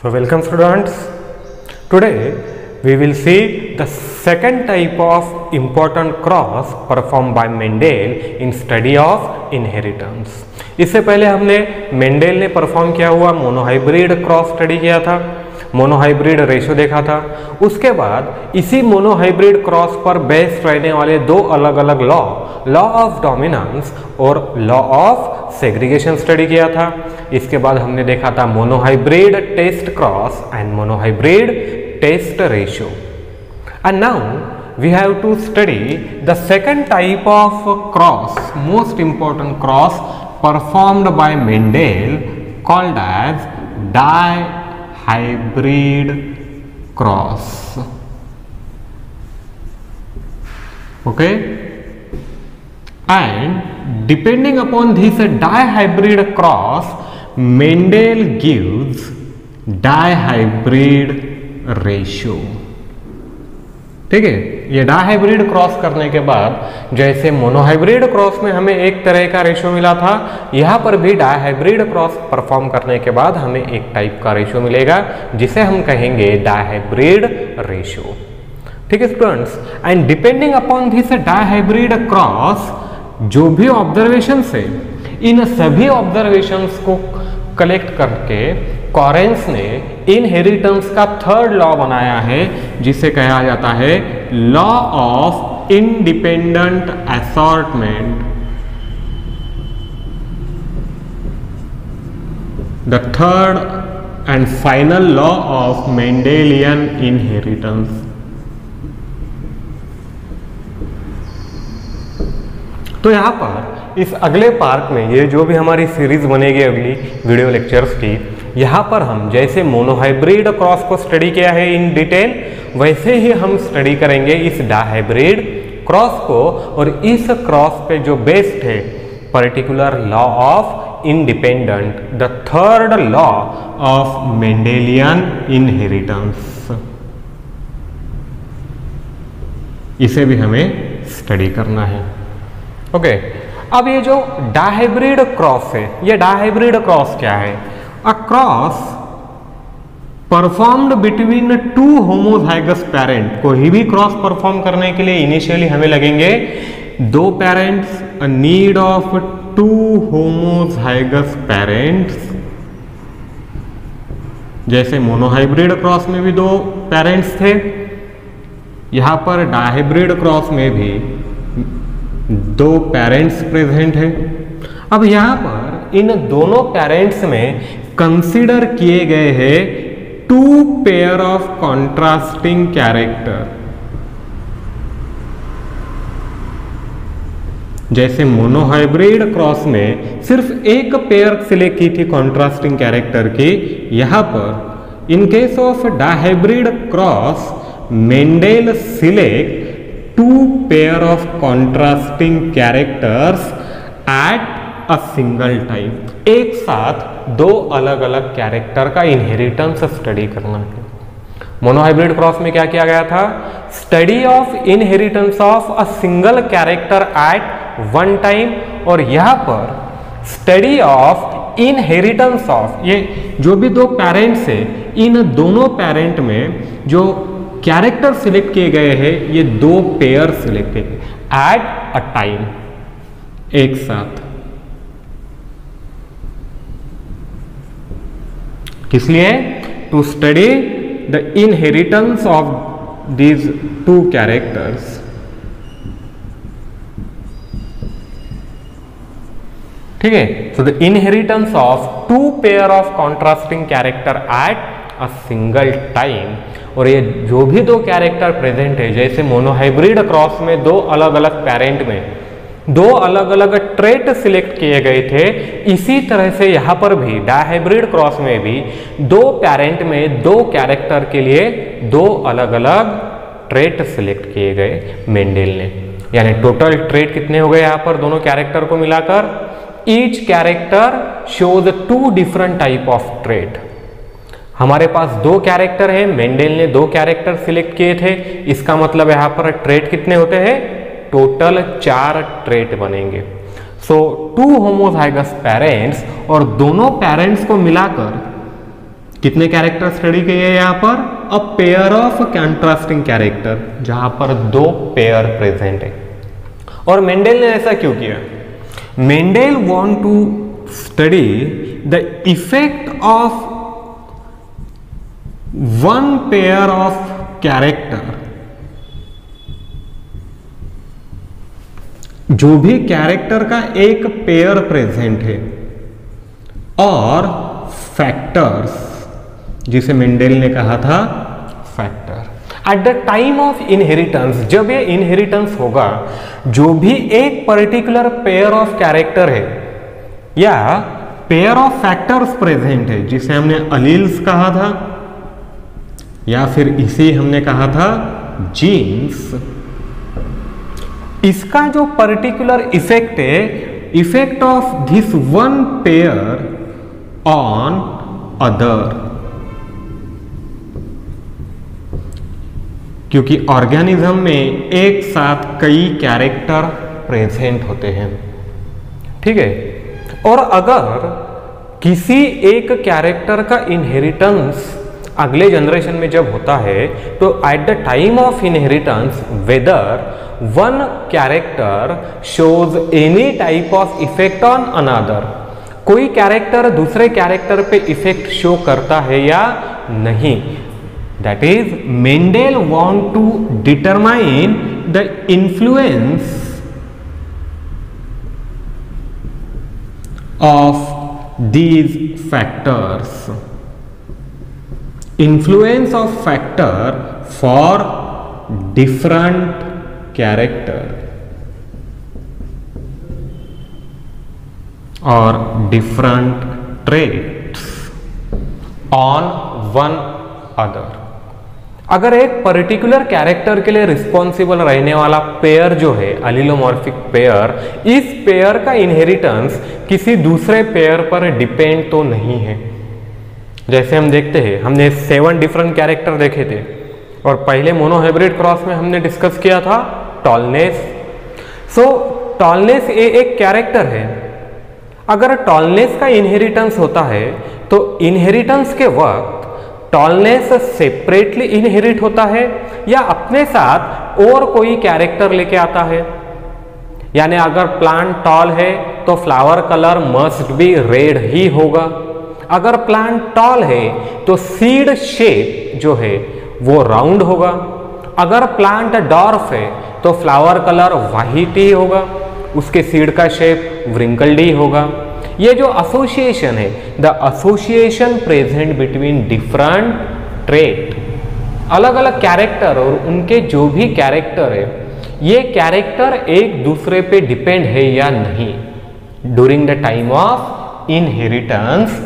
So welcome students. Today we will see the second type of important cross performed by Mendel in study of inheritance. इससे पहले हमने Mendel ने perform किया हुआ monohybrid cross study किया था, monohybrid ratio देखा था। उसके बाद इसी मोनोहाइब्रिड क्रॉस पर बेस्ड रहने वाले दो अलग अलग लॉ ऑफ डोमिनेंस और लॉ ऑफ सेग्रीगेशन स्टडी किया था। इसके बाद हमने देखा था monohybrid test cross and monohybrid test ratio. And now we have to study the second type of cross, most important cross performed by Mendel, called as dihybrid cross. Okay, and depending upon this dihybrid cross, Mendel gives dihybrid ratio. ठीक है, ये dihybrid cross करने के बाद जैसे monohybrid cross में हमें एक तरह का रेशो मिला था, यहाँ पर भी डायहाइब्रिड क्रॉस परफॉर्म करने के बाद हमें एक टाइप का रेशो मिलेगा जिसे हम कहेंगे डायहाइब्रिड रेशो। ठीक है students, and depending upon this dihybrid cross जो भी ऑब्जर्वेशन है, इन सभी ऑब्जर्वेशंस को कलेक्ट करके कॉरेंस ने इनहेरिटेंस का थर्ड लॉ बनाया है जिसे कहा जाता है law of independent assortment. The third and final law of Mendelian inheritance. तो यहां पर इस अगले पार्ट में ये जो भी हमारी सीरीज बनेगी अगली वीडियो लेक्चर्स की, यहाँ पर हम जैसे मोनोहाइब्रिड क्रॉस को स्टडी किया है इन डिटेल, वैसे ही हम स्टडी करेंगे इस डायहाइब्रिड क्रॉस को। और इस क्रॉस पे जो बेस्ड है particular law of independent, the third law of Mendelian inheritance, इसे भी हमें स्टडी करना है। ओके, अब ये जो डायहाइब्रिड क्रॉस है, ये डायहाइब्रिड क्रॉस क्या है? A cross performed between two homozygous parent। कोई भी क्रॉस परफॉर्म करने के लिए इनिशियली हमें लगेंगे दो parents, a need of two homozygous parents। जैसे मोनोहाइब्रिड क्रॉस में भी दो पेरेंट्स थे, यहां पर डायहाइब्रिड क्रॉस में भी दो पेरेंट्स प्रेजेंट है। अब यहां पर इन दोनों पेरेंट्स में कंसीडर किए गए हैं two pair of contrasting character. जैसे मोनोहाइब्रिड क्रॉस में सिर्फ एक पेयर सिलेक्ट की थी कॉन्ट्रास्टिंग कैरेक्टर की, यहां पर in case of dihybrid cross Mendel select two pair of contrasting characters at a single time. एक साथ दो अलग अलग कैरेक्टर का इनहेरिटेंस स्टडी करना है। मोनोहाइब्रिड क्रॉस में क्या किया गया था? Study of inheritance of a single character at one time, और यहां पर स्टडी ऑफ इनहेरिटेंस ऑफ ये जो भी दो पेरेंट्स है, इन दोनों पेरेंट में जो कैरेक्टर सिलेक्ट किए गए हैं, ये दो पेयर सिलेक्ट किए गए एट अ टाइम, एक साथ। किस लिए? To study the inheritance of these two characters. ठीक है, so the inheritance of two pair of contrasting character at a single time. और ये जो भी दो कैरेक्टर प्रेजेंट है, जैसे मोनोहाइब्रिड क्रॉस में दो अलग अलग पेरेंट में दो अलग अलग ट्रेट सिलेक्ट किए गए थे, इसी तरह से यहां पर भी डायहाइब्रिड क्रॉस में भी दो पेरेंट में दो कैरेक्टर के लिए दो अलग अलग ट्रेट सिलेक्ट किए गए मेंडेल ने। यानी टोटल ट्रेट कितने हो गए यहां पर दोनों कैरेक्टर को मिलाकर? Each character shows two different type of trait. हमारे पास दो कैरेक्टर है, मेंडेल ने दो कैरेक्टर सिलेक्ट किए थे, इसका मतलब यहां पर ट्रेट कितने होते हैं? टोटल 4 ट्रेट बनेंगे। सो टू होमोजाइगस पेरेंट्स, और दोनों पेरेंट्स को मिलाकर कितने कैरेक्टर स्टडी किए यहाँ पर? A pair of contrasting character, जहां पर दो पेयर प्रेजेंट है। और मेंडल ने ऐसा क्यों किया? Mendel want to study the effect of one pair of character, जो भी कैरेक्टर का एक पेयर प्रेजेंट है, और फैक्टर्स, जिसे मेंडल ने कहा था factor. At the time of inheritance, जब ये इनहेरिटेंस होगा, जो भी एक पर्टिकुलर पेयर ऑफ कैरेक्टर है या पेयर ऑफ फैक्टर्स प्रेजेंट है, जिसे हमने अलील्स कहा था या फिर इसे हमने कहा था जीन्स, इसका जो पर्टिकुलर इफेक्ट है, effect of this one pair on other, क्योंकि ऑर्गेनिज्म में एक साथ कई कैरेक्टर प्रेजेंट होते हैं, ठीक है। और अगर किसी एक कैरेक्टर का इनहेरिटेंस अगले जनरेशन में जब होता है, तो at the time of inheritance whether one character shows any type of effect on another, कोई कैरेक्टर दूसरे कैरेक्टर पे इफेक्ट शो करता है या नहीं, that is Mendel want to determine the influence of these factors, influence of factor for different character और different traits on one other. अगर एक पर्टिकुलर कैरेक्टर के लिए रिस्पॉन्सिबल रहने वाला पेयर जो है अलीलोमॉर्फिक पेयर, इस पेयर का इनहेरिटेंस किसी दूसरे पेयर पर डिपेंड तो नहीं है। जैसे हम देखते हैं, हमने 7 डिफरेंट कैरेक्टर देखे थे और पहले मोनोहाइब्रिड क्रॉस में हमने डिस्कस किया था टॉलनेस। सो टॉलनेस एक कैरेक्टर है। अगर टॉलनेस का इनहेरिटेंस होता है तो इनहेरिटेंस के वक्त टॉलनेस सेपरेटली इनहेरिट होता है या अपने साथ और कोई कैरेक्टर लेके आता है। यानी अगर प्लांट टॉल है तो flower colour must be red ही होगा। अगर प्लांट टॉल है तो सीड शेप जो है वो राउंड होगा। अगर प्लांट डॉर्फ है तो फ्लावर कलर वाइट ही होगा, उसके सीड का शेप व्रिंकल्ड ही होगा। ये जो एसोसिएशन है, the association present between different trait, अलग अलग कैरेक्टर और उनके जो भी कैरेक्टर है, ये कैरेक्टर एक दूसरे पे डिपेंड है या नहीं during the time of inheritance,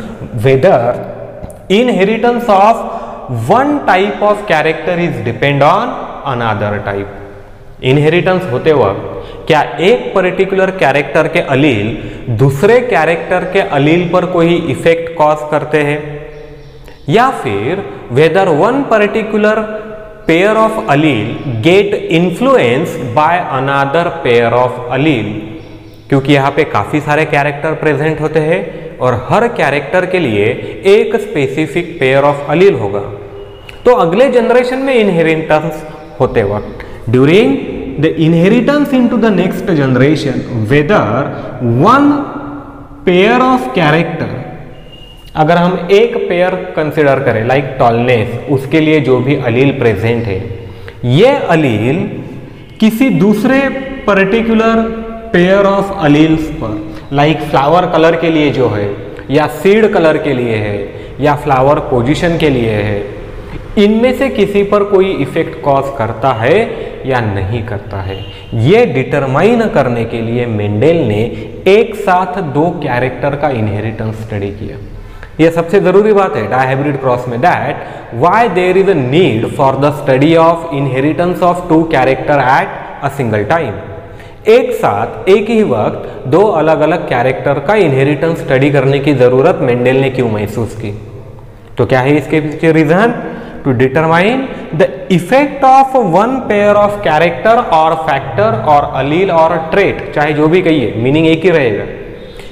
whether inheritance of one type of character is depend on another type. Inheritance होते वक्त क्या एक पर्टिकुलर कैरेक्टर के अलील दूसरे कैरेक्टर के अलील पर कोई इफेक्ट कॉज करते हैं, या फिर whether one particular pair of allele get influence by another pair of allele. क्योंकि यहाँ पे काफी सारे कैरेक्टर प्रेजेंट होते हैं और हर कैरेक्टर के लिए एक स्पेसिफिक पेयर ऑफ अलील होगा। तो अगले जनरेशन में इनहेरिटेंस होते वक्त during the inheritance into the next generation, whether one pair of character, अगर हम एक पेयर कंसिडर करें लाइक टॉलनेस, उसके लिए जो भी अलील प्रेजेंट है, ये अलील किसी दूसरे पर्टिकुलर पेयर ऑफ अलील्स पर, लाइक फ्लावर कलर के लिए जो है, या सीड कलर के लिए है, या फ्लावर पोजीशन के लिए है, इनमें से किसी पर कोई इफेक्ट कॉज करता है या नहीं करता है, ये डिटरमाइन करने के लिए मेंडल ने एक साथ दो कैरेक्टर का इनहेरिटेंस स्टडी किया। यह सबसे जरूरी बात है डायहाइब्रिड क्रॉस में, that why there is a need for the study of inheritance of two character at a single time. एक साथ एक ही वक्त दो अलग अलग कैरेक्टर का इनहेरिटेंस स्टडी करने की जरूरत मेंडल ने क्यों महसूस की? तो क्या है इसके पीछे reason? To determine the effect of one pair of character और फैक्टर और अलील और ट्रेट, चाहे जो भी कहिए, मीनिंग एक ही रहेगा,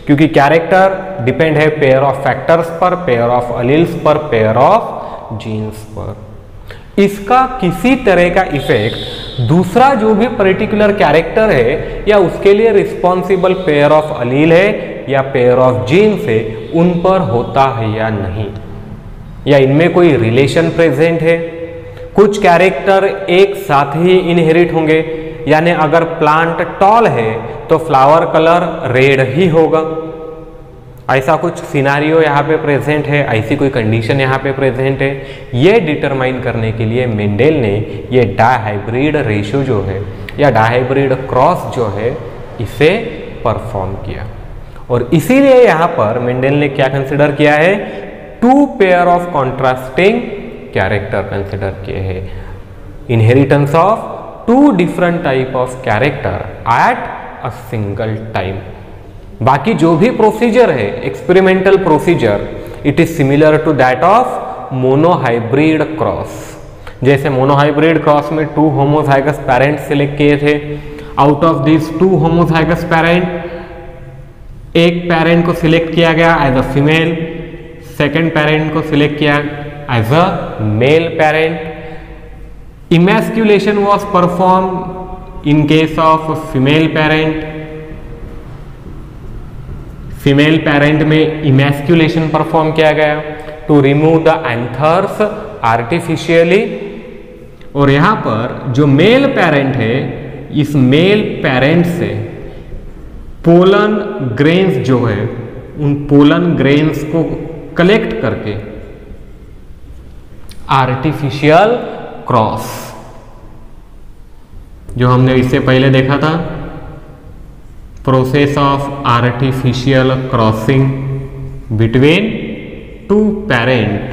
क्योंकि कैरेक्टर डिपेंड है पेयर ऑफ फैक्टर्स पर, पेयर ऑफ अलील्स पर, पेयर ऑफ जीन्स पर। इसका किसी तरह का इफेक्ट दूसरा जो भी पर्टिकुलर कैरेक्टर है या उसके लिए रिस्पॉन्सिबल पेयर ऑफ अलील है या पेयर ऑफ जीन्स है उन पर होता है या नहीं, या इनमें कोई रिलेशन प्रेजेंट है। कुछ कैरेक्टर एक साथ ही इनहेरिट होंगे, यानी अगर प्लांट टॉल है तो फ्लावर कलर रेड ही होगा। ऐसा कुछ सिनारियो यहाँ पे प्रेजेंट है, ऐसी कोई कंडीशन यहाँ पे प्रेजेंट है। ये डिटरमाइन करने के लिए मेंडेल ने ये डायहाइब्रिड रेशियो जो है या डायहाइब्रिड क्रॉस जो है इसे परफॉर्म किया। और इसीलिए यहाँ पर मेंडेल ने क्या कंसिडर किया है, 2 pair of contrasting character consider किए हैं, inheritance of 2 different type of character at a single time. बाकी जो भी प्रोसीजर है experimental procedure, it is similar to that of monohybrid cross. जैसे मोनोहाइब्रिड क्रॉस में 2 होमोजाइगस पेरेंट सिलेक्ट किए थे, out of this 2 homozygous parent एक parent को सिलेक्ट किया गया as a female, second parent को सिलेक्ट किया as a male parent. Emasculation was perform in case of female parent. Female parent में इमैस्कुलेशन परफॉर्म किया गया to remove the anthers artificially. और यहां पर जो मेल पेरेंट है, इस मेल पेरेंट से पोलन ग्रेन्स जो है उन पोलन ग्रेन्स को कलेक्ट करके आर्टिफिशियल क्रॉस, जो हमने इससे पहले देखा था, process of artificial crossing between 2 parent,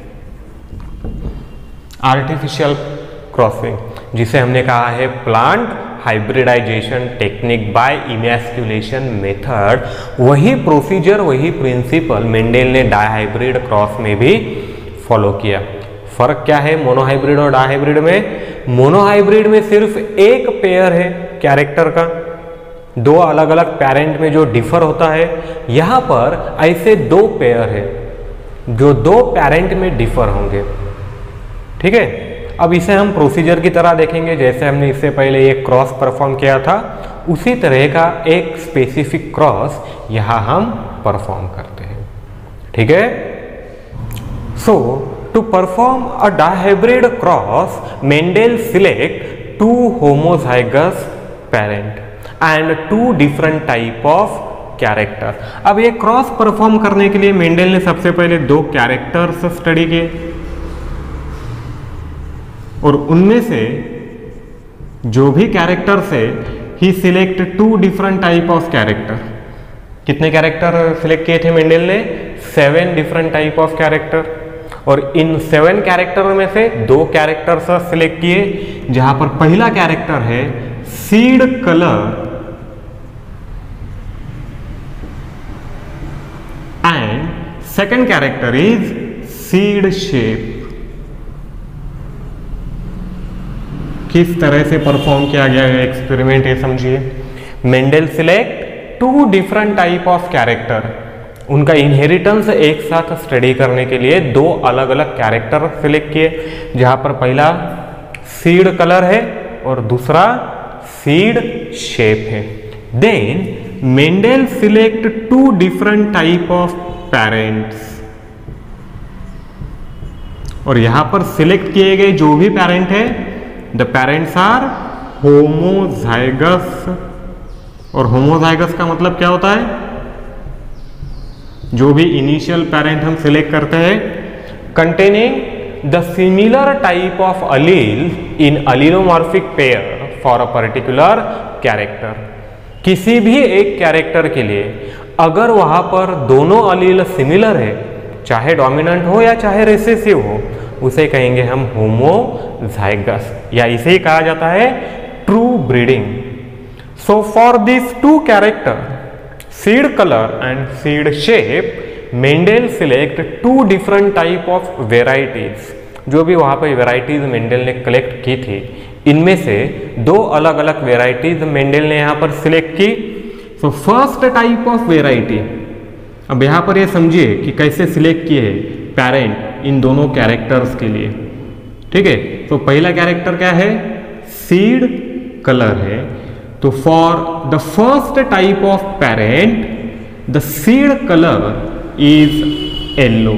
artificial crossing जिसे हमने कहा है plant hybridization technique by emasculation method. वही प्रोसीजर, वही प्रिंसिपल मेंडेल ने डायहाइब्रिड क्रॉस में भी फॉलो किया। फर्क क्या है मोनोहाइब्रिड और डायहाइब्रिड में? मोनोहाइब्रिड में सिर्फ एक पेयर है कैरेक्टर का, 2 अलग अलग पेरेंट में जो डिफर होता है। यहां पर ऐसे 2 पेयर है जो 2 पेरेंट में डिफर होंगे। ठीक है, अब इसे हम प्रोसीजर की तरह देखेंगे, जैसे हमने इससे पहले एक क्रॉस परफॉर्म किया था उसी तरह का एक स्पेसिफिक क्रॉस यहां हम परफॉर्म करते हैं। ठीक है, so to perform a dihybrid cross Mendel select 2 homozygous parent and 2 different type of character. अब ये क्रॉस परफॉर्म करने के लिए मेंडेल ने सबसे पहले 2 कैरेक्टर्स स्टडी किए और उनमें से जो भी कैरेक्टर्स है ही select 2 different type of character. कितने कैरेक्टर सिलेक्ट किए थे मेंडेल ने? 7 डिफरेंट टाइप ऑफ कैरेक्टर। और इन 7 कैरेक्टर में से 2 कैरेक्टर्स सिलेक्ट किए, जहां पर पहला कैरेक्टर है seed colour and second character is seed shape. किस तरह से परफॉर्म किया गया है एक्सपेरिमेंट ये समझिए। Mendel select 2 different type of character, उनका इनहेरिटेंस एक साथ स्टडी करने के लिए 2 अलग अलग कैरेक्टर सिलेक्ट किए, जहां पर पहला सीड कलर है और दूसरा सीड शेप है। Then Mendel select 2 different type of parents, और यहां पर सिलेक्ट किए गए जो भी पेरेंट है द पेरेंट्स आर होमोजाइगस। और होमोजाइगस का मतलब क्या होता है? जो भी इनिशियल पेरेंट हम सिलेक्ट करते हैं containing the similar type of allele in allelomorphic pair for a particular character. किसी भी एक कैरेक्टर के लिए अगर वहां पर दोनों अलील सिमिलर है, चाहे डोमिनेंट हो या चाहे रिसेसिव हो, उसे कहेंगे हम होमोजाइगस, या इसे ही कहा जाता है true breeding. So for this 2 character seed colour and seed shape Mendel select 2 different type of varieties. जो भी वहां पर वेराइटीज मेंडेल ने कलेक्ट की थी, इनमें से 2 अलग अलग वेराइटीज मेंडेल ने यहां पर सिलेक्ट की। So first type of variety, अब यहां पर ये समझिए कि कैसे सिलेक्ट किए है पेरेंट इन दोनों कैरेक्टर्स के लिए। ठीक है, तो पहला कैरेक्टर क्या है, सीड कलर है। तो for the first type of parent the seed colour is yellow.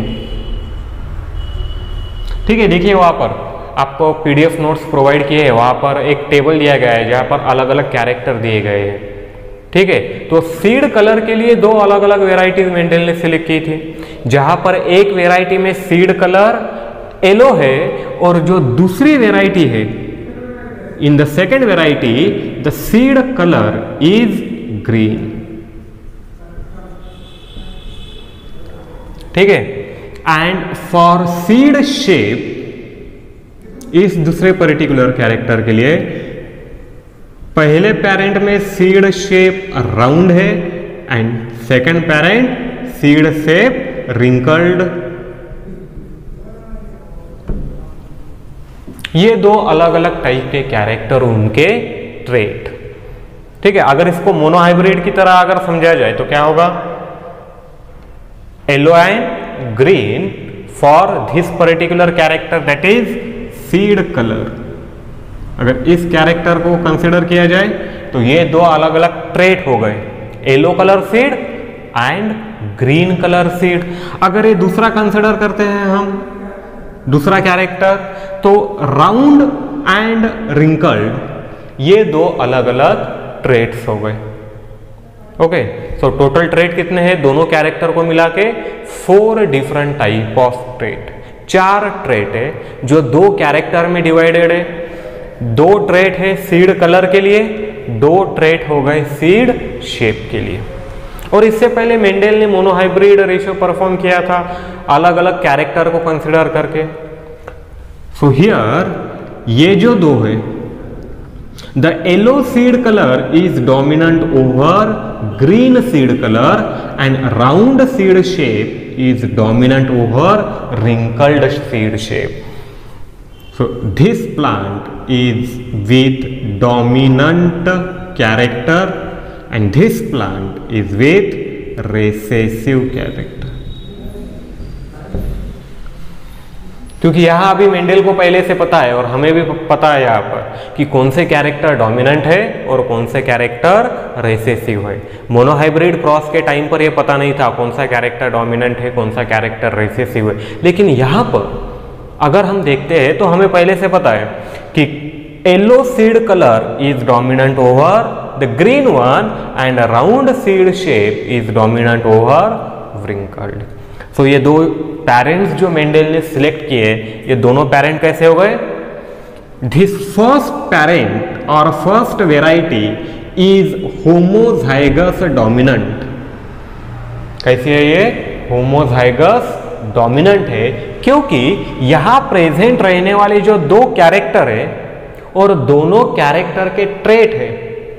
ठीक है, देखिए वहां पर आपको पीडीएफ नोट्स प्रोवाइड किए हैं, वहां पर एक टेबल दिया गया है जहां पर अलग अलग कैरेक्टर दिए गए हैं। ठीक है, तो सीड कलर के लिए दो अलग अलग वेराइटीज मेंडल ने सिलेक्ट की थी, जहां पर एक वेराइटी में सीड कलर येलो है और जो दूसरी वेराइटी है, in the second variety the seed colour is green. ठीक है, एंड फॉर सीड शेप, इस दूसरे पर्टिकुलर कैरेक्टर के लिए पहले पेरेंट में सीड शेप राउंड है and second parent seed shape wrinkled. ये दो अलग अलग टाइप के कैरेक्टर, उनके ट्रेट। ठीक है, अगर इसको मोनोहाइब्रिड की तरह अगर समझा जाए तो क्या होगा, yellow and green for this particular character that is seed colour. अगर इस कैरेक्टर को कंसिडर किया जाए तो ये दो अलग अलग ट्रेट हो गए, yellow colour seed and green colour seed. अगर ये दूसरा कंसिडर करते हैं हम, दूसरा कैरेक्टर, तो राउंड एंड रिंकल्ड, ये दो अलग अलग ट्रेट्स हो गए। ओके, सो टोटल ट्रेट कितने हैं दोनों कैरेक्टर को मिला के, 4 different type of trait, 4 trait है जो दो कैरेक्टर में डिवाइडेड है। 2 ट्रेट है सीड कलर के लिए, 2 ट्रेट हो गए सीड शेप के लिए। और इससे पहले मेंडल ने मोनोहाइब्रिड रेशियो परफॉर्म किया था अलग अलग कैरेक्टर को कंसिडर करके। सो हियर ये जो दो है, the yellow seed colour is dominant over green seed colour and round seed shape is dominant over wrinkled seed shape. So this plant is with dominant character and this plant is with recessive character. क्योंकि यहां अभी Mendel को पहले से पता है और हमें भी पता है यहाँ पर कि कौन से कैरेक्टर डोमिनेंट है और कौन से कैरेक्टर रेसेसिव है। मोनोहाइब्रिड क्रॉस के टाइम पर यह पता नहीं था कौन सा कैरेक्टर डोमिनेंट है, कौन सा कैरेक्टर रेसेसिव है। लेकिन यहाँ पर अगर हम देखते हैं तो हमें पहले से पता है कि yellow seed colour is dominant over the green one and round seed shape is dominant over wrinkled. So ये दो पेरेंट्स जो मेंडल ने सिलेक्ट किए, ये दोनों पेरेंट कैसे हो गए, दिस फर्स्ट पेरेंट और first variety is homozygous dominant. कैसी है ये, होमोजाइगस डोमिनेंट है, क्योंकि यहां प्रेजेंट रहने वाले जो दो कैरेक्टर है और दोनों कैरेक्टर के ट्रेट है।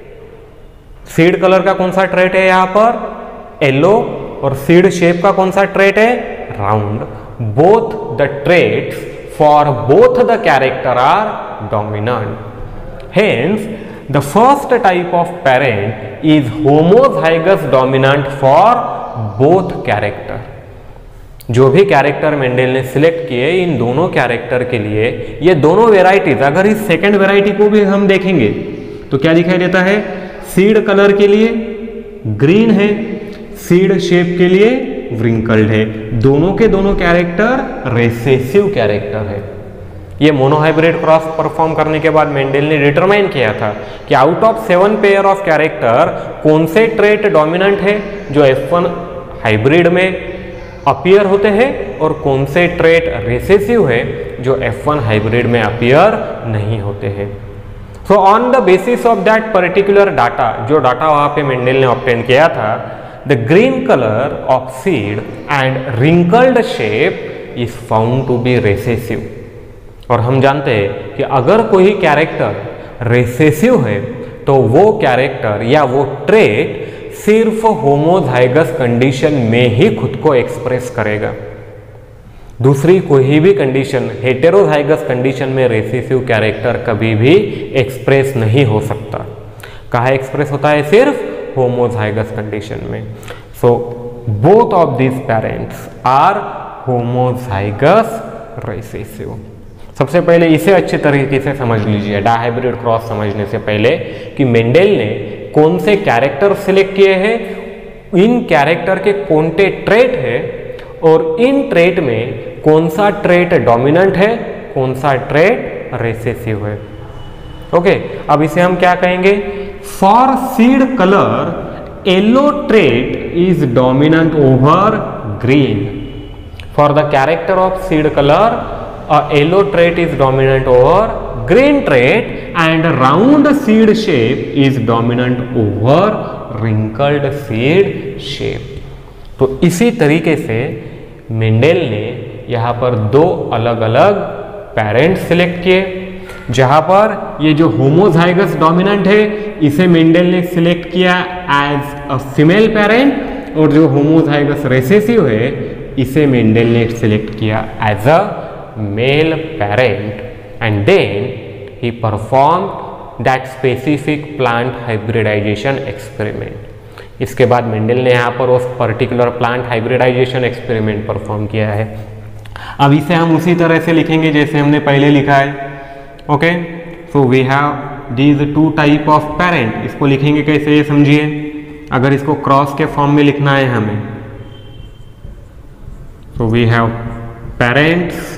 सीड कलर का कौन सा ट्रेट है यहां पर, येलो, और सीड शेप का कौन सा ट्रेट है, round. Both the traits for both the character are dominant. Hence the first type of parent is homozygous dominant for both character. जो भी कैरेक्टर मेंडल ने सिलेक्ट किए इन दोनों कैरेक्टर के लिए, ये दोनों वेराइटीज, अगर इस सेकेंड वेराइटी को भी हम देखेंगे तो क्या दिखाई देता है, सीड कलर के लिए ग्रीन है, सीड शेप के लिए wrinkled है। दोनों के दोनों कैरेक्टर रेसेसिव कैरेक्टर है। ये मोनोहाइब्रिड क्रॉस परफॉर्म करने के बाद मेंडल ने डिटरमाइन किया था कि out of 7 pair of character कौन से ट्रेट डोमिनेंट है जो F1 हाइब्रिड में अपीयर होते हैं और कौन से ट्रेट रेसेसिव है जो F1 हाइब्रिड में अपीयर नहीं होते हैं। So on the basis of that particular data, जो डाटा वहां पे मेंडल ने ऑब्टेन किया था, the green color of seed and wrinkled shape is found to be recessive. और हम जानते हैं कि अगर कोई कैरेक्टर रेसेसिव है तो वो कैरेक्टर या वो ट्रेट सिर्फ होमोजाइगस कंडीशन में ही खुद को एक्सप्रेस करेगा। दूसरी कोई भी कंडीशन, हेटेरोजाइगस कंडीशन में रेसेसिव कैरेक्टर कभी भी एक्सप्रेस नहीं हो सकता। कहाँ एक्सप्रेस होता है, सिर्फ होमोजाइगस कंडीशन में। So both of this parents are homozygous recessive. सबसे पहले इसे अच्छे तरीके से समझ लीजिए डायहाइब्रिड क्रॉस समझने से पहले कि मेंडेल ने कौन से कैरेक्टर सिलेक्ट किए हैं, इन कैरेक्टर के कौन से ट्रेट है और इन ट्रेट में कौन सा ट्रेट डोमिनेंट है, कौन सा ट्रेट रिसेसिव है। ओके, अब इसे हम क्या कहेंगे, for seed colour yellow trait is dominant over green. For the character of seed colour a yellow trait is dominant over green trait and round seed shape is dominant over wrinkled seed shape। तो इसी तरीके से Mendel ने यहाँ पर दो अलग अलग पेरेंट सिलेक्ट किए, जहां पर ये जो होमोजाइगस डोमिनेंट है इसे मेंडेल ने सिलेक्ट किया एज अ फीमेल पेरेंट, और जो होमोजाइगस रिसेसिव है इसे मेंडेल ने सिलेक्ट किया as a male parent, and then he performed that specific plant hybridization experiment। इसके बाद मेंडेल ने यहाँ पर उस particular plant hybridization experiment perform किया है। अब इसे हम उसी तरह से लिखेंगे जैसे हमने पहले लिखा है। Okay, so we have these two type of parent. इसको लिखेंगे कैसे, ये समझिए। अगर इसको क्रॉस के फॉर्म में लिखना है हमें, सो वी हैव पेरेंट्स,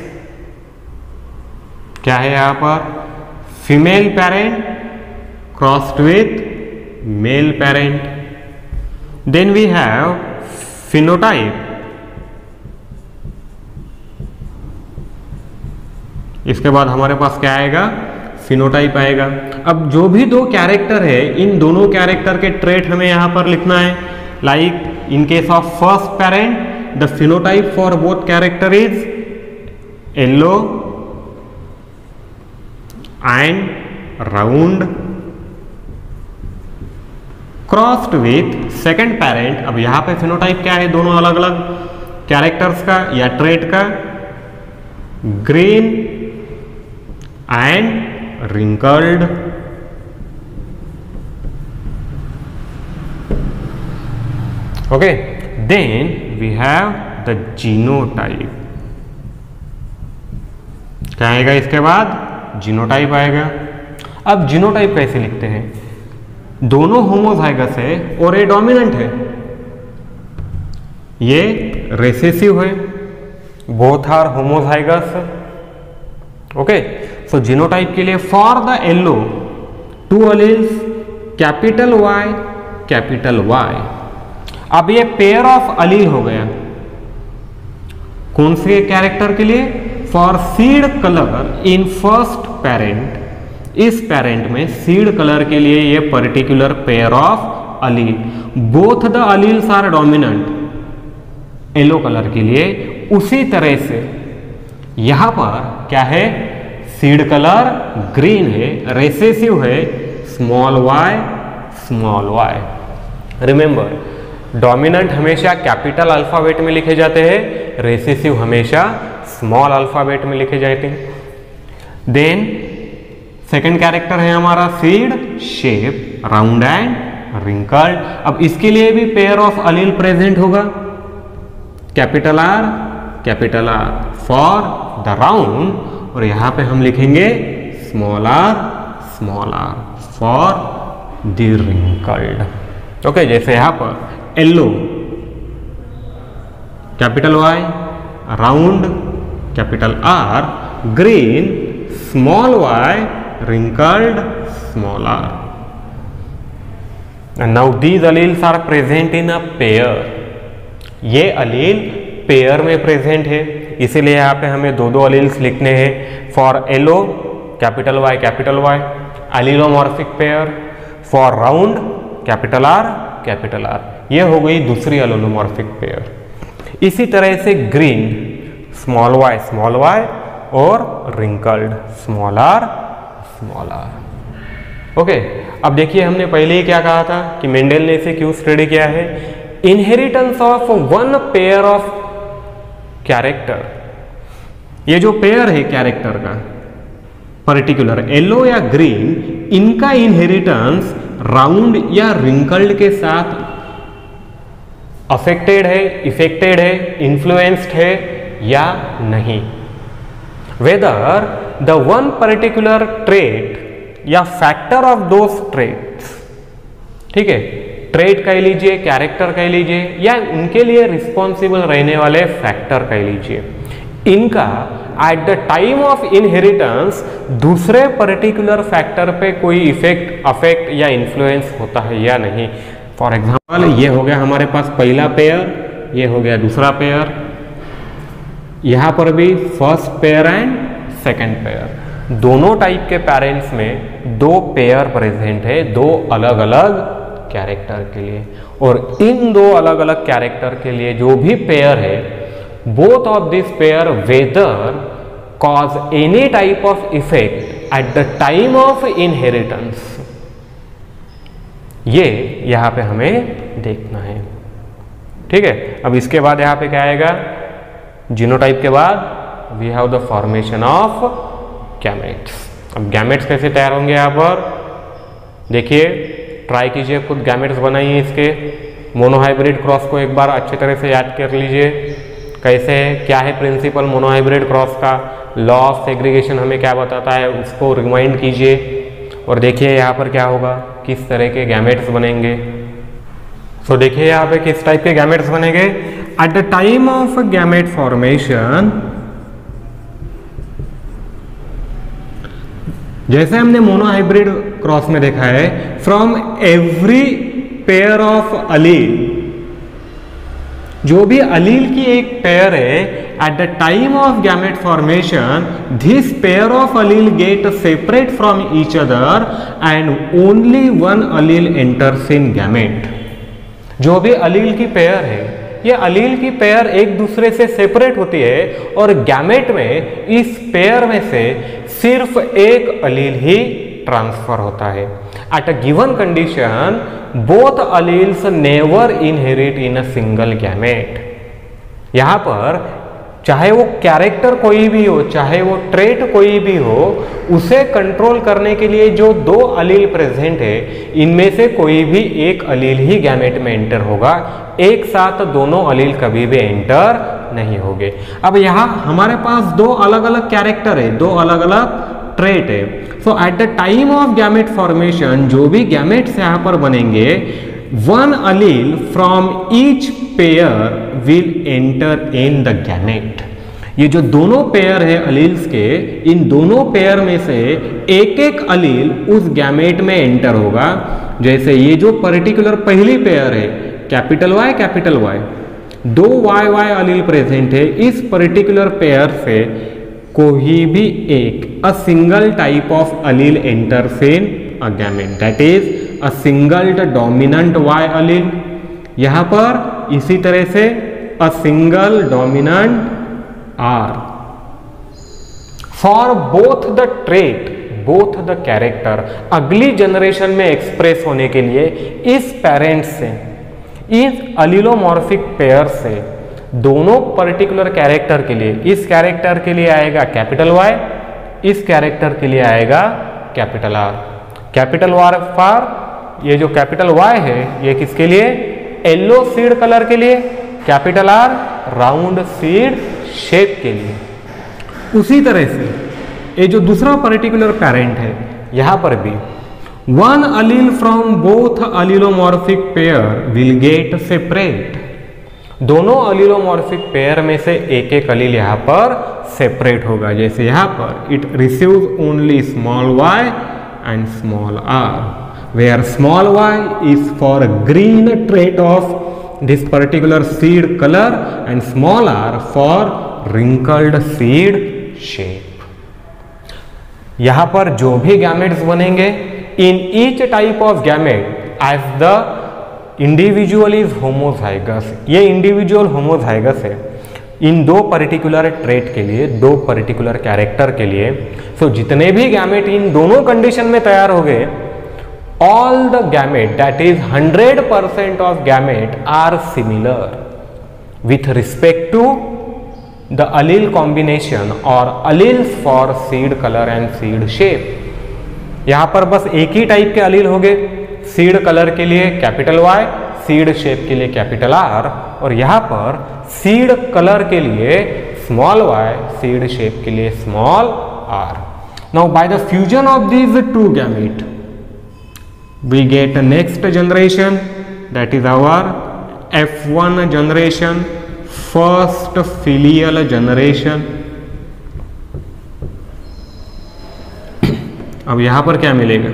क्या है यहां पर, female parent crossed with male parent. Then we have phenotype, इसके बाद हमारे पास क्या आएगा, फिनोटाइप आएगा। अब जो भी दो कैरेक्टर है इन दोनों कैरेक्टर के ट्रेट हमें यहां पर लिखना है। Like in case of first parent the phenotype for both character is yellow and round crossed with second parent. अब यहां पे फिनोटाइप क्या है, दोनों अलग अलग कैरेक्टर्स का या ट्रेट का, green and wrinkled. Okay, then we have the genotype. क्या आएगा इसके बाद, जीनोटाइप आएगा। अब जीनोटाइप कैसे लिखते हैं, दोनों होमोजाइगस है और ये डोमिनेंट है, ये रिसेसिव है, both are homozygous. Okay, so genotype के लिए for the yellow two alleles capital Y capital Y. अब ये पेयर ऑफ अलील हो गया, कौन से कैरेक्टर के लिए, for seed colour in first parent. इस पेरेंट में सीड कलर के लिए ये particular pair of allele, both the alleles are dominant yellow colour के लिए। उसी तरह से यहां पर क्या है, सीड कलर ग्रीन है, रिसेसिव है, स्मॉल वाई। रिमेंबर, डोमिनेंट हमेशा कैपिटल अल्फाबेट में लिखे जाते हैं, रिसेसिव हमेशा स्मॉल अल्फाबेट में लिखे जाते हैं। देन सेकेंड कैरेक्टर है हमारा seed shape, round and wrinkled. अब इसके लिए भी पेयर ऑफ अलील प्रेजेंट होगा, capital R for the round, और यहां पे हम लिखेंगे small R for the wrinkled. Okay, जैसे यहां पर yellow capital Y, round capital R, green small Y, wrinkled small r, and now these alleles are present in a pair। ये अलील pair में प्रेजेंट है, इसीलिए यहाँ पे हमें दो अलील्स लिखने हैं। For yellow capital Y allelomorphic pair, for round capital R, ये हो गई दूसरी अलीलोमॉर्फिक पेयर। इसी तरह से ग्रीन स्मॉल वाई और रिंकल्ड स्मॉल आर। ओके, अब देखिए हमने पहले ही क्या कहा था कि मेंडेल ने इसे क्यों स्टडी किया है, inheritance of one pair of character. ये जो पेयर है कैरेक्टर का पर्टिकुलर येलो या ग्रीन, इनका इनहेरिटेंस राउंड या रिंकल्ड के साथ अफेक्टेड है, इफेक्टेड है, इन्फ्लुएंस्ड है या नहीं। Whether the one particular trait या फैक्टर ऑफ दोज ट्रेट्स, ठीक है, ट्रेट कह लीजिए, कैरेक्टर कह लीजिए, या उनके लिए रिस्पॉन्सिबल रहने वाले फैक्टर कह लीजिए, इनका at the time of inheritance दूसरे पर्टिकुलर फैक्टर पे कोई इफेक्ट, अफेक्ट या इन्फ्लुएंस होता है या नहीं। फॉर एग्जाम्पल ये हो गया हमारे पास पहला पेयर, ये हो गया दूसरा पेयर, यहां पर भी first pair and second pair, दोनों टाइप के पेरेंट्स में दो पेयर प्रेजेंट है, दो अलग अलग कैरेक्टर के लिए, और इन दो अलग अलग कैरेक्टर के लिए जो भी पेयर है, both of this pair whether cause any type of effect at the time of inheritance, ये यहां पे हमें देखना है। ठीक है, अब इसके बाद यहां पे क्या आएगा, जीनोटाइप के बाद we have the formation of gametes. अब गैमेट्स कैसे तैयार होंगे यहां पर देखिए, ट्राई कीजिए, खुद गैमेट्स बनाइए इसके। मोनोहाइब्रिड क्रॉस को एक बार अच्छी तरह से याद कर लीजिए, कैसे है, क्या है प्रिंसिपल मोनोहाइब्रिड क्रॉस का, लॉ ऑफ सेग्रीगेशन हमें क्या बताता है, उसको रिमाइंड कीजिए और देखिए यहाँ पर क्या होगा, किस तरह के गैमेट्स बनेंगे। सो देखिए यहाँ पे किस टाइप के गैमेट्स बनेंगे। At the time of gamete formation, जैसे हमने मोनोहाइब्रिड क्रॉस में देखा है, from every pair of allele, जो भी अलील की एक पेयर है, at the time of gamete formation this pair of allele get separate from each other and only one allele enters in gamete. जो भी अलील की पेयर है, ये अलील की पेयर एक दूसरे से सेपरेट होती है और गैमेट में इस पेयर में से सिर्फ एक अलील ही ट्रांसफर होता है। At a given condition both alleles never inherit in a single gamete. यहां पर चाहे वो कैरेक्टर कोई भी हो, चाहे वो ट्रेट कोई भी हो, उसे कंट्रोल करने के लिए जो दो अलील प्रेजेंट है, इनमें से कोई भी एक अलील ही गैमेट में एंटर होगा, एक साथ दोनों अलील कभी भी एंटर नहीं होंगे। अब यहाँ हमारे पास दो अलग अलग कैरेक्टर है, दो अलग अलग ट्रेट है। So at the time of gamete formation जो भी गैमेट्स यहाँ पर बनेंगे, one allele from each pair will enter in the gamete. ये जो दोनों पेयर है अलील्स के, इन दोनों पेयर में से एक एक अलील उस गैमेट में एंटर होगा। जैसे ये जो पर्टिकुलर पहली पेयर है, कैपिटल वाई, दो वाई वाई अलील प्रेजेंट है, इस पर्टिकुलर पेयर से कोई भी एक a single type of allele enters in a gamete, that is a single dominant Y allele. यहां पर इसी तरह से a single dominant R. For both the trait, both the character, अगली जनरेशन में एक्सप्रेस होने के लिए इस पेरेंट्स से, इस अलीलोमॉर्फिक पेयर से दोनों पर्टिकुलर कैरेक्टर के लिए, इस कैरेक्टर के लिए आएगा कैपिटल वाई, इस कैरेक्टर के लिए आएगा capital R. Capital Y for, ये जो कैपिटल वाई है ये किसके लिए, येलो सीड कलर के लिए, capital R round seed shape के लिए। उसी तरह से ये जो दूसरा पर्टिकुलर पेरेंट है, यहां पर भी one allele from both allelomorphic pair will get separate. दोनों अलीलोमॉर्फिक पेयर में से एक एक अलील यहां पर सेपरेट होगा। जैसे यहां पर it receives only small y and small r, where small y is for green trait of this particular seed color and small r for wrinkled seed shape. यहां पर जो भी गैमेट्स बनेंगे, in each type of gamete as the individual is homozygous, ये individual homozygous है इन दो particular trait के लिए, दो पर्टिकुलर कैरेक्टर के लिए। सो जितने भी गैमेट इन दोनों कंडीशन में तैयार हो गए, all the gamete, that is 100% of gamete are similar with respect to the allele combination or alleles for seed color and seed shape. यहां पर बस एक ही टाइप के अलील हो गए, सीड कलर के लिए कैपिटल वाई, सीड शेप के लिए कैपिटल आर, और यहां पर सीड कलर के लिए स्मॉल वाई, सीड शेप के लिए small R. Now by the fusion of these two gamete we get a next generation, that is our F1 generation, first filial generation. अब यहां पर क्या मिलेगा,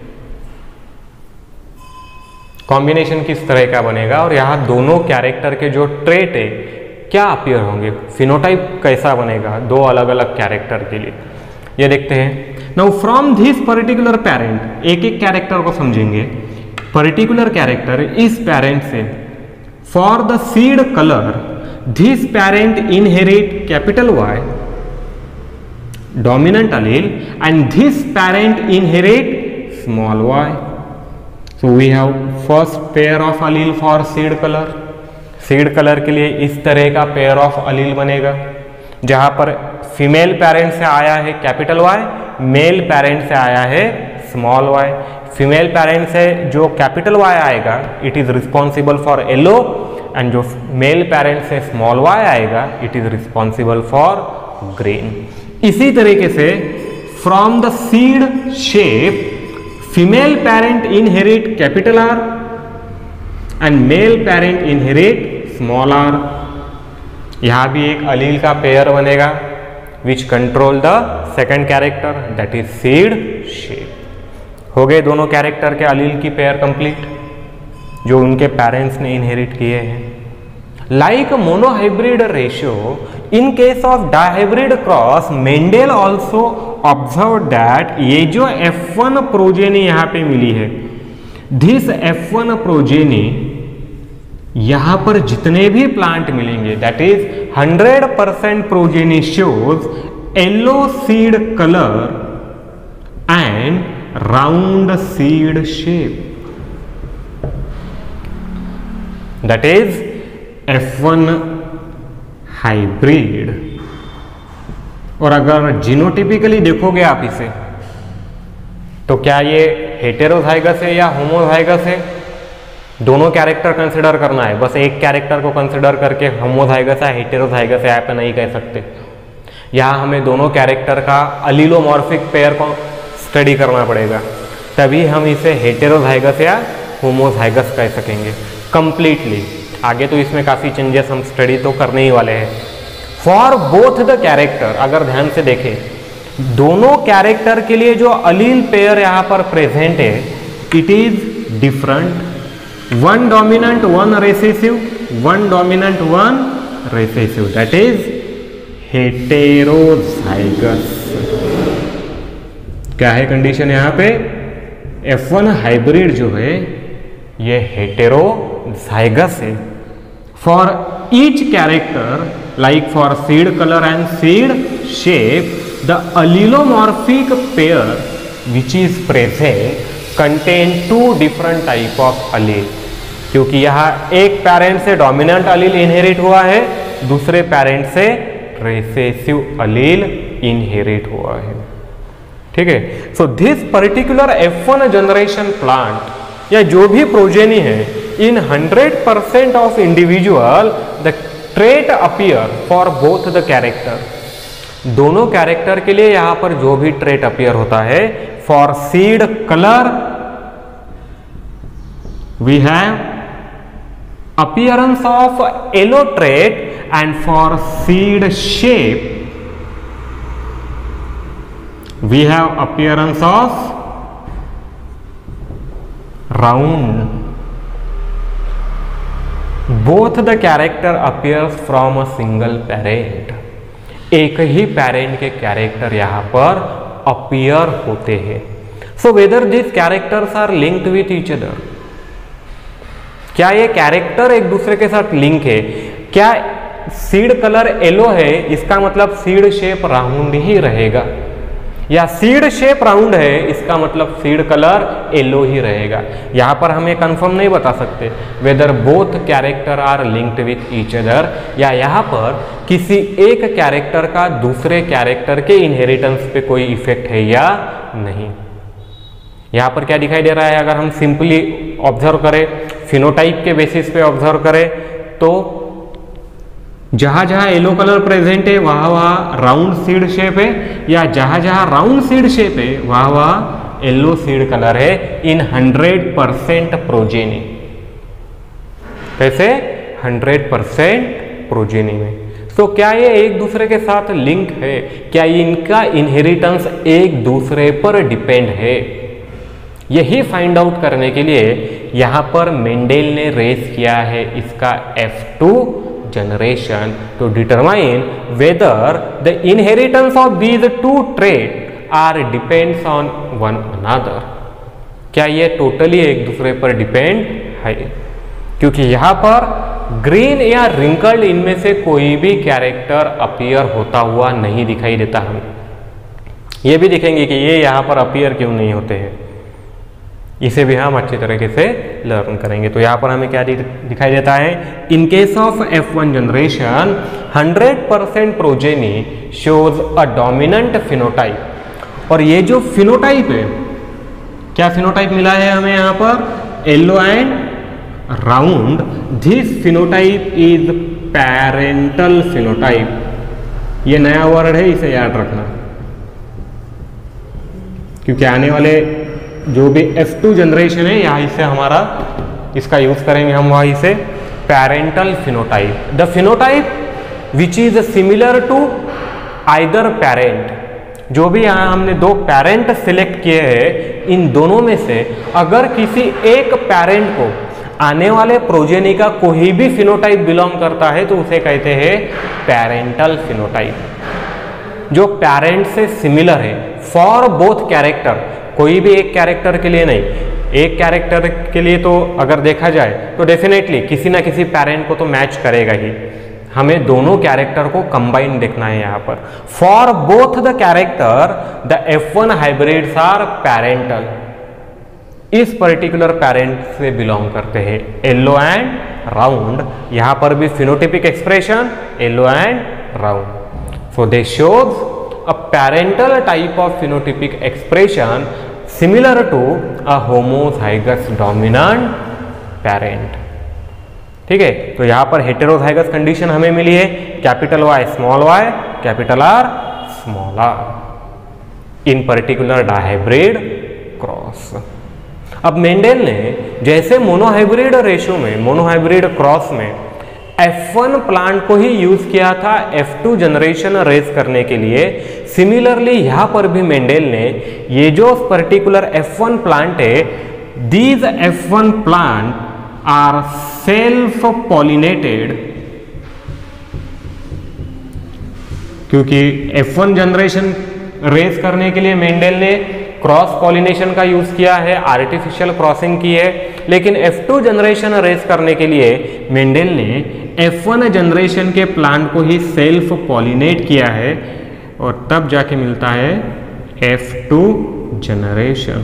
कॉम्बिनेशन किस तरह का बनेगा और यहां दोनों कैरेक्टर के जो ट्रेट है क्या अपीयर होंगे, फिनोटाइप कैसा बनेगा दो अलग अलग कैरेक्टर के लिए, ये देखते हैं. Now from this particular parent, एक एक कैरेक्टर को समझेंगे. पर्टिकुलर कैरेक्टर इस पेरेंट से, for the seed colour this parent inherit capital Y dominant allele and this parent inherit small Y. So we have first pair of allele for seed colour. Seed colour के लिए इस तरह का pair of अलील बनेगा जहां पर female parent से आया है कैपिटल वाई, मेल पेरेंट से आया है स्मॉल वाई. फीमेल पेरेंट से जो कैपिटल वाई आएगा it is responsible for yellow, and जो मेल पेरेंट से स्मॉल वाई आएगा it is responsible for green. इसी तरीके से from the seed shape female parent inherit capital R and male parent inherit small R. यहां भी एक अलील का पेयर बनेगा which control the second character, that is seed shape. हो गए दोनों कैरेक्टर के अलील की पेयर कंप्लीट जो उनके पेरेंट्स ने इनहेरिट किए हैं. Like monohybrid ratio in case of dihybrid cross, Mendel also observe that ये जो F1 प्रोजेनी यहां पे मिली है, दिस F1 प्रोजेनी यहां पर जितने भी प्लांट मिलेंगे that is 100% progeny shows yellow seed colour and round seed shape, that is F1 hybrid. और अगर जीनोटिपिकली देखोगे आप इसे तो क्या ये हेटेरोजाइगस है या होमोजाइगस है, दोनों कैरेक्टर कंसिडर करना है. बस एक कैरेक्टर को कंसिडर करके होमोजाइगस है हेटेरोजाइगस है आप नहीं कह सकते. यहाँ हमें दोनों कैरेक्टर का अलीलोमॉर्फिक पेयर को स्टडी करना पड़ेगा, तभी हम इसे हेटेरोजाइगस या होमोजाइगस कह सकेंगे कंप्लीटली. आगे तो इसमें काफ़ी चेंजेस हम स्टडी तो करने ही वाले हैं. फॉर बोथ द कैरेक्टर, अगर ध्यान से देखें दोनों कैरेक्टर के लिए जो अलील पेयर यहाँ पर प्रेजेंट है it is different. One dominant one recessive, one dominant one recessive, that is heterozygous. क्या है कंडीशन यहाँ पे, F1 हाइब्रिड जो है ये हेटेरोजाइगस है. For each character like for seed colour and seed shape the allelomorphic pair which is present contain two different type of allele. क्योंकि यहाँ एक पेरेंट से डोमिनेंट अलील इनहेरिट हुआ है, दूसरे पेरेंट से रेसेसिव अलील इनहेरिट हुआ है. ठीक है. So this particular F1 generation plant या जो भी प्रोजेनी है in 100% of individual the trait appear for both the character. दोनों कैरेक्टर के लिए यहां पर जो भी ट्रेट अपीयर होता है, for seed colour we have appearance of yellow trait and for seed shape we have appearance of round. Both the character appears from a single parent. एक ही पेरेंट के कैरेक्टर यहां पर अपीयर होते हैं. So whether this characters are linked with each other, क्या ये character एक दूसरे के साथ लिंक है? क्या सीड कलर येलो है इसका मतलब सीड शेप राउंड ही रहेगा, या सीड शेप राउंड है इसका मतलब सीड कलर येलो ही रहेगा? यहां पर हमें कंफर्म नहीं बता सकते whether both character are linked with each other, या यहां पर किसी एक कैरेक्टर का दूसरे कैरेक्टर के इनहेरिटेंस पे कोई इफेक्ट है या नहीं. यहाँ पर क्या दिखाई दे रहा है, अगर हम सिंपली ऑब्जर्व करें, फिनोटाइप के बेसिस पे ऑब्जर्व करें, तो जहां जहां येलो कलर प्रेजेंट है वहां वहां राउंड सीड शेप है, या जहां जहां राउंड सीड शेप है वहां वहां येलो सीड कलर है इन 100% प्रोजेनी। कैसे? 100% प्रोजेनी में। तो क्या ये एक दूसरे के साथ लिंक है? क्या इनका इनहेरिटेंस एक दूसरे पर डिपेंड है? यही फाइंड आउट करने के लिए यहां पर मेंडेल ने रेस किया है इसका F2 generation to determine whether the inheritance of these two traits are depends on one another। क्या ये टोटली एक दूसरे पर डिपेंड है? क्योंकि यहाँ पर ग्रीन या रिंकल्ड इनमें से कोई भी कैरेक्टर अपीयर होता हुआ नहीं दिखाई देता। हमें ये भी दिखेंगे कि ये यहाँ पर अपीयर क्यों नहीं होते हैं, इसे भी हम अच्छी तरीके से लर्न करेंगे। तो यहाँ पर हमें क्या दिखाई देता है, in case of F1 generation 100% progeny shows a dominant phenotype. और ये जो फिनोटाइप है, क्या फिनोटाइप मिला है हमें यहाँ पर, yellow and round. This phenotype is parental phenotype. ये नया वर्ड है, इसे याद रखना, क्योंकि आने वाले जो भी F2 जनरेशन है यहाँ इससे हमारा इसका यूज करेंगे हम, वहां इसे parental phenotype. The phenotype which is similar to either parent. जो भी यहाँ हमने दो पेरेंट सिलेक्ट किए हैं, इन दोनों में से अगर किसी एक पेरेंट को आने वाले प्रोजेनी का कोई भी फिनोटाइप बिलोंग करता है तो उसे कहते हैं पैरेंटल फिनोटाइप। जो पेरेंट से सिमिलर है फॉर बोथ कैरेक्टर, कोई भी एक कैरेक्टर के लिए नहीं, एक कैरेक्टर के लिए तो अगर देखा जाए तो डेफिनेटली किसी ना किसी पेरेंट को तो मैच करेगा ही। हमें दोनों कैरेक्टर को कंबाइन देखना है यहाँ पर। For both the character the F1 hybrids are parental. इस पर्टिकुलर पेरेंट से बिलोंग करते हैं, येलो एंड राउंड। यहाँ पर भी phenotypic expression yellow and round. So they shows a parental type of phenotypic expression similar to a homozygous dominant parent। ठीक है, तो यहां पर हेटेरोजाइगस कंडीशन हमें मिली है, capital Y small y, capital R small r in particular dihybrid cross. अब Mendel ने जैसे मोनोहाइब्रिड रेशियो में, मोनोहाइब्रिड क्रॉस में F1 प्लांट को ही यूज किया था F2 जनरेशन रेस करने के लिए, सिमिलरली यहां पर भी मेंडेल ने ये जो पर्टिकुलर F1 प्लांट है, these F1 plant are self pollinated. क्योंकि F1 जनरेशन रेस करने के लिए मेंडेल ने क्रॉस पॉलिनेशन का यूज किया है, आर्टिफिशियल क्रॉसिंग की है, लेकिन F2 जनरेशन रेस करने के लिए मेंडेल ने F1 जनरेशन के प्लांट को ही सेल्फ पॉलिनेट किया है, और तब जाके मिलता है F2 जनरेशन।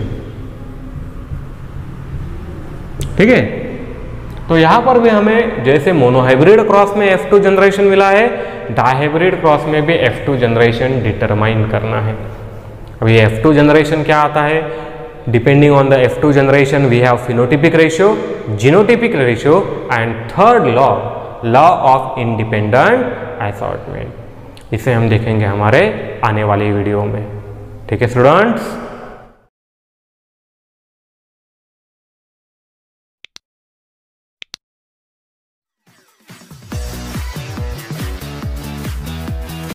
ठीक है, तो यहां पर भी हमें जैसे मोनोहाइब्रिड क्रॉस में F2 जनरेशन मिला है, डायहाइब्रिड क्रॉस में भी F2 जनरेशन डिटरमाइन करना है। अब ये F2 जनरेशन क्या आता है, depending on the F2 generation we have phenotypic ratio, genotypic ratio and third law of independent assortment. इसे हम देखेंगे हमारे आने वाली वीडियो में। ठीक है स्टूडेंट्स।